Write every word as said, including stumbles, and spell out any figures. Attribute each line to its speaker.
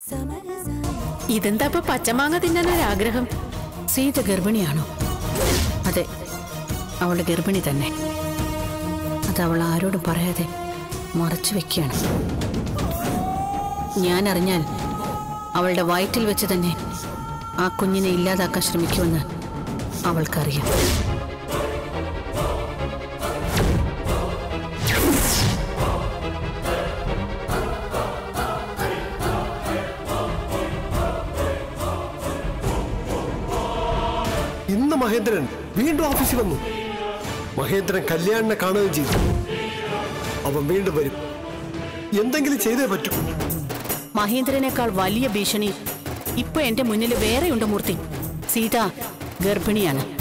Speaker 1: ഇതെന്താ ഇപ്പൊ പച്ചമാങ്ങ തിന്നാനൊരാഗ്രഹം?
Speaker 2: സീത ഗർഭിണിയാണോ? അതെ, അവളുടെ ഗർഭിണി തന്നെ. അത് അവൾ ആരോടും പറയാതെ മറച്ചു വെക്കുകയാണ്. ഞാൻ അറിഞ്ഞാൽ അവളുടെ വയറ്റിൽ വെച്ച് തന്നെ ആ കുഞ്ഞിനെ ഇല്ലാതാക്കാൻ ശ്രമിക്കുമെന്ന് അവൾക്കറിയാം.
Speaker 3: ഇന്ന് മഹേന്ദ്രൻ വീണ്ടും ഓഫീസിൽ വന്നു. മഹേന്ദ്രൻ കല്യാണിനെ കാണുകയും ചെയ്തു. അവൻ വീണ്ടും വരും. എന്തെങ്കിലും ചെയ്തേ പറ്റൂ.
Speaker 2: മഹേന്ദ്രനേക്കാൾ വലിയ ഭീഷണി ഇപ്പൊ എന്റെ മുന്നിൽ വേറെയുണ്ട് മൂർത്തി. സീത ഗർഭിണിയാണ്.